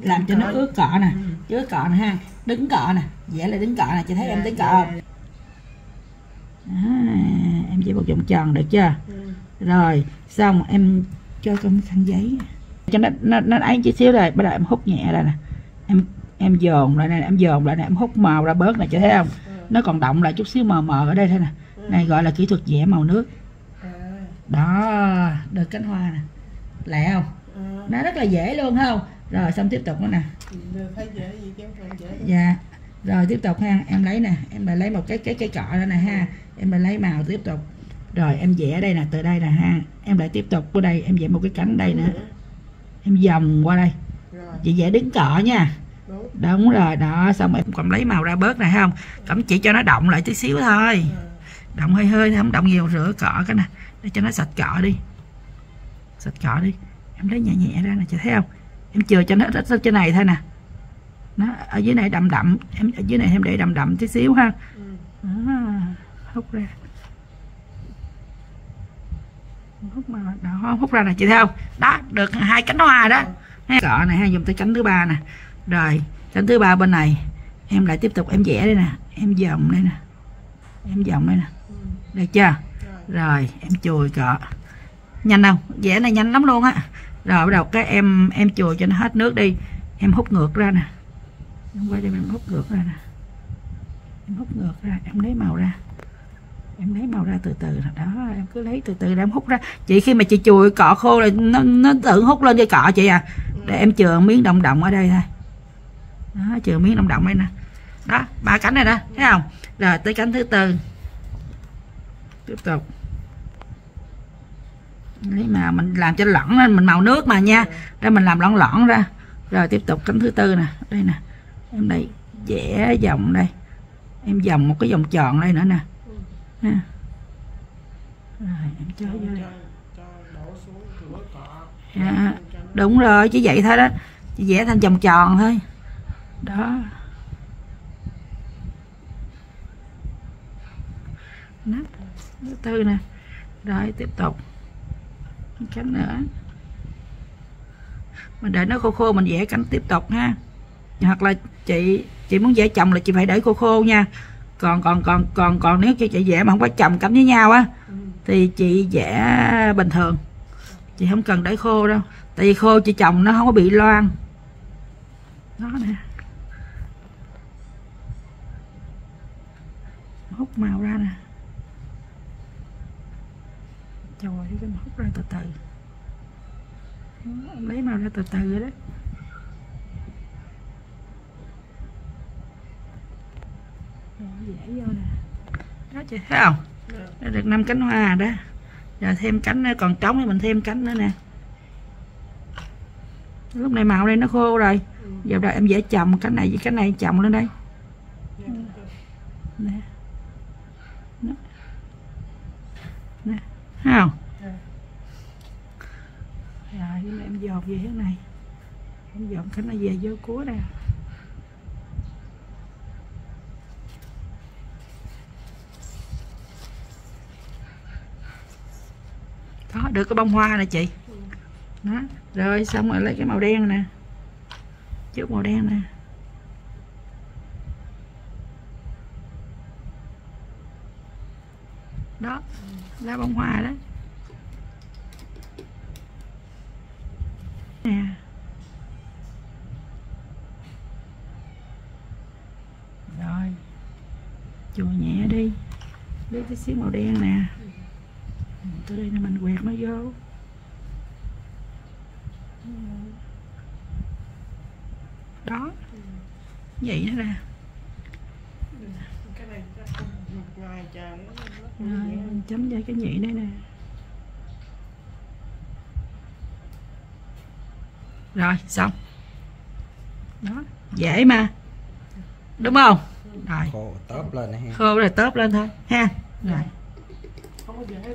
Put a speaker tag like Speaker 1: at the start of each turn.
Speaker 1: làm cho nó ướt cọ nè, ướt cọ nè ha, đứng cọ nè, vẽ là đứng cọ nè, chị thấy em đứng cọ không? Em vẽ một vòng tròn được chưa? Rồi xong em cho con khăn giấy cho nó ấy chút xíu rồi bắt đầu em hút nhẹ ra nè, em dồn lại nè, em dồn lại nè, em hút màu ra bớt nè, chị thấy không? Nó còn động lại chút xíu mờ mờ ở đây thôi nè. Này gọi là kỹ thuật vẽ màu nước. Đó, được cánh hoa nè, lẹ không? Nó rất là dễ luôn không? Rồi xong tiếp tục nữa nè. Dạ. Rồi tiếp tục ha, em lấy nè, em lại lấy một cái cọ đó nè ha, em lại lấy màu tiếp tục. Rồi em vẽ đây nè, từ đây nè ha, em lại tiếp tục qua đây, em vẽ một cái cánh đây nữa, em vòng qua đây, chị vẽ đứng cọ nha. Đúng rồi, đó, xong em còn lấy màu ra bớt này không, cẩm chỉ cho nó động lại tí xíu thôi, động hơi hơi, không động nhiều, rửa cọ cái nè để cho nó sạch cọ đi, sạch cọ đi. Em lấy nhẹ nhẹ ra nè, chị thấy không, em chừa cho nó ít trên này thôi nè, nó ở dưới này đậm đậm, em ở dưới này em để đậm đậm tí xíu ha. Đó, hút ra, hút mà đó, hút ra nè, chị thấy không? Đó, được 2 cánh hoa đó. Cọ này ha, dùng tới cánh thứ 3 nè. Rồi cánh thứ 3 bên này em lại tiếp tục em vẽ đây nè, em vòng đây nè, em vòng đây nè, được chưa? Rồi em chùi cọ, nhanh không? Vẽ này nhanh lắm luôn á. Rồi bắt đầu cái em chùi cho nó hết nước đi, em hút ngược ra nè, em quay đây em hút ngược ra nè, em hút ngược ra, em lấy màu ra, em lấy màu ra từ từ đó, em cứ lấy từ từ để em hút ra. Chị khi mà chị chùi cọ khô rồi nó tự hút lên cho cọ chị à. Để em chừa miếng đồng đồng ở đây thôi. Đó, chừa miếng đồng đồng đây nè. Đó, 3 cánh này đó, thấy không? Rồi tới cánh thứ 4. Tiếp tục. Lấy màu mình làm cho lỏng lên, mình màu nước mà nha. Ra mình làm lỏng lỏng ra. Rồi tiếp tục cánh thứ 4 nè, đây nè. Em đây vẽ vòng đây. Em vòng một cái vòng tròn đây nữa nè. Nè. Rồi em cho vô đây. Dạ, đúng rồi, chỉ vậy thôi đó, chỉ vẽ thành vòng tròn thôi đó. Nắp thứ 4 nè. Rồi tiếp tục cánh nữa, mình để nó khô khô mình vẽ cánh tiếp tục ha. Hoặc là chị muốn vẽ chồng là chị phải để khô khô nha. Còn nếu chị vẽ mà không có chồng cánh với nhau á thì chị vẽ bình thường, chị không cần để khô đâu, tại vì khô chị chồng nó không có bị loang. Đó nè, hút màu ra nè, trời ơi, cái hút ra từ từ. Đó, em lấy màu ra từ từ rồi đó. Rồi, dễ vô nè, đó chị thấy không? Đã được 5 cánh hoa đó. Rồi thêm cánh nữa, còn trống thì mình thêm cánh nữa nè. Lúc này màu đây nó khô rồi. Giờ đây em vẽ chồng cánh này với cánh này chồng lên đây. Nè. Nè. Nè. Thấy không? Rồi em dồn về hướng này. Em dồn cánh này về vô cuối đây. Đó, được cái bông hoa nè chị. Đó, rồi xong rồi lấy cái màu đen nè, chút màu đen nè. Đó, lá bông hoa đó nè. Rồi chùi nhẹ đi, lấy cái xíu màu đen nè, từ đây là mình quẹt nó vô. Đó, vậy nó ra. Rồi mình chấm vào cái nhị đây nè. Rồi xong. Đó, dễ mà, đúng không? Rồi
Speaker 2: khô tớp lên ha.
Speaker 1: Khô rồi tớp lên thôi ha. Rồi.